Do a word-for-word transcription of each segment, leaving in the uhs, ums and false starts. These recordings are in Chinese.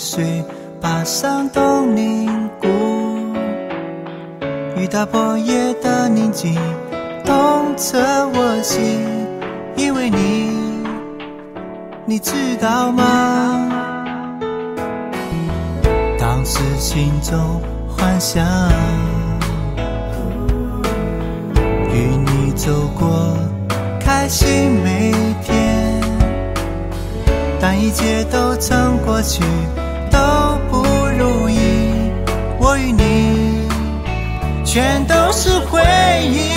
水把伤痛凝固，雨打破夜的宁静，痛彻我心。因为你，你知道吗？当时心中幻想，与你走过开心每天，但一切都曾过去，都不如意。我与你全都是回忆。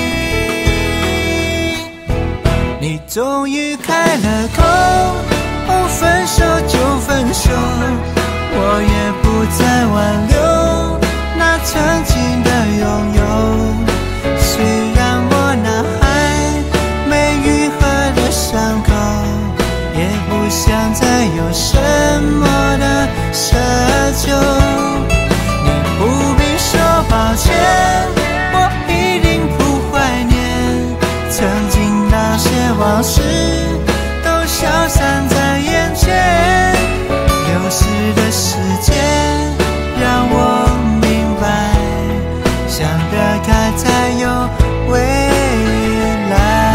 你终于开了口，哦，分手就分手，我也不再挽留那曾经的拥有。虽然我那还没愈合的伤口，也不想再有什么的奢求。你不必说抱歉，我一定不怀念曾经那些往事，都消散在眼前。流逝的时间让我明白，想得开才有未来。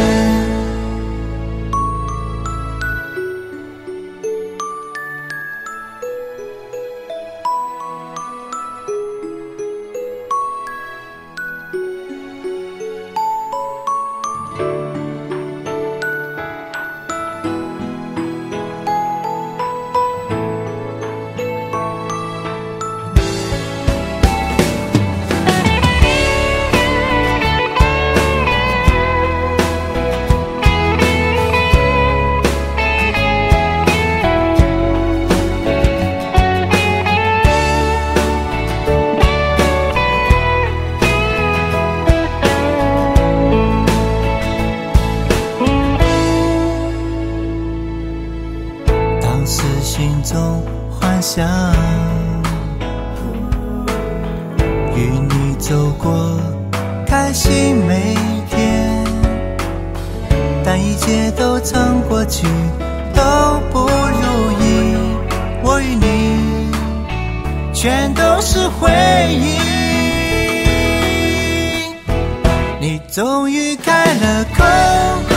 心中幻想，与你走过开心每天，但一切都曾过去，都不如意。我与你全都是回忆。你终于开了口，